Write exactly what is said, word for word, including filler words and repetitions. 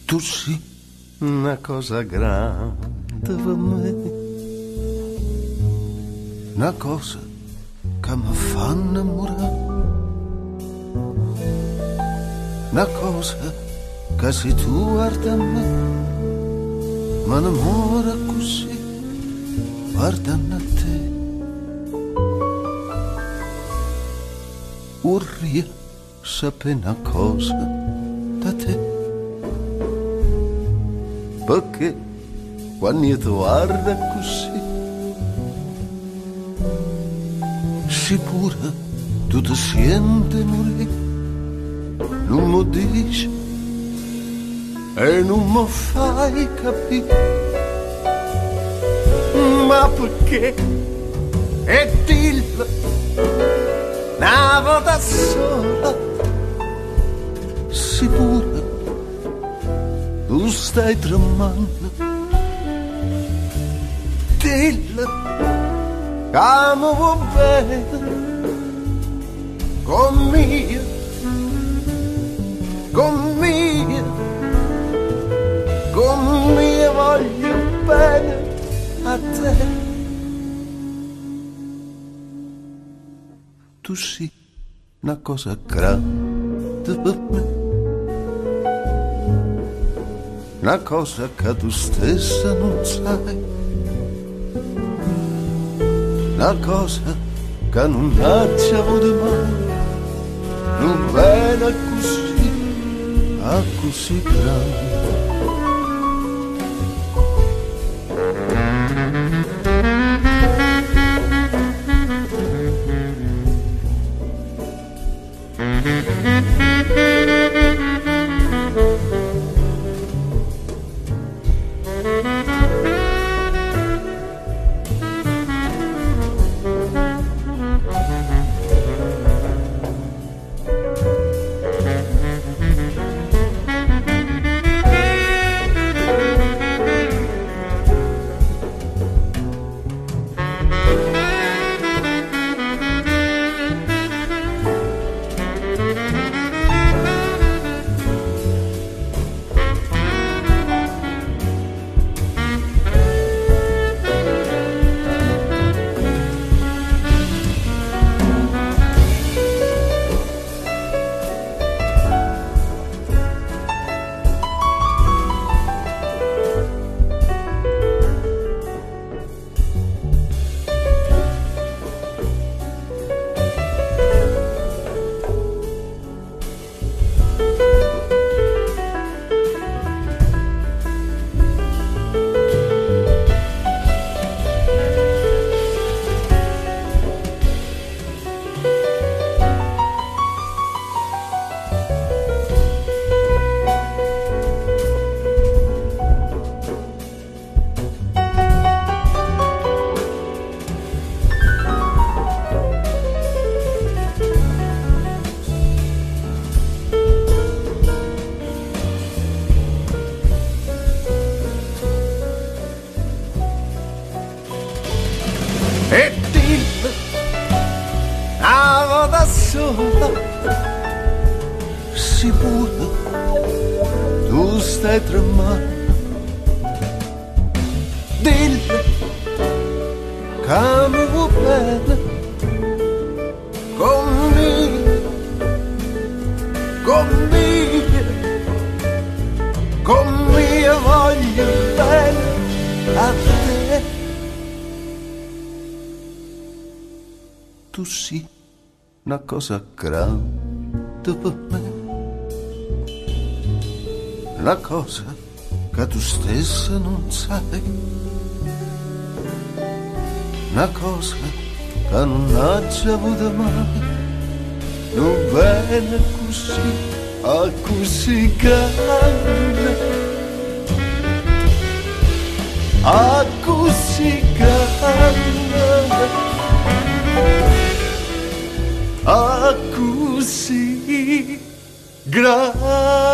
Tu sì una cosa grande per me, una cosa che mi fa innamorare, una cosa che se tu guarda a me mi innamora così guardando a te. Vorrei sapere una cosa da te, perché quando io ti guardo così, sicura tu ti senti morire, non mi dici e non mi fai capire, ma perché? E dillo una volta sola, sicura tu stai tremando, dillo che mi vuoi bene, con mia, con mia, con mia voglio bene a te. Tu sì una cosa grande per me, una cosa che tu stessa non sai, una cosa che non nasce avuto mai, non viene così, a così grande. E dillo una volta sola, sicura tu stai tremando, dillo che mi vuoi bene, con me, con me, con me voglio bene a te. Tu sì una cosa grande per me, una cosa che tu stessa non sai, una cosa che non hai già avuto mai, non viene così, a così grande, a così grande, a così grande.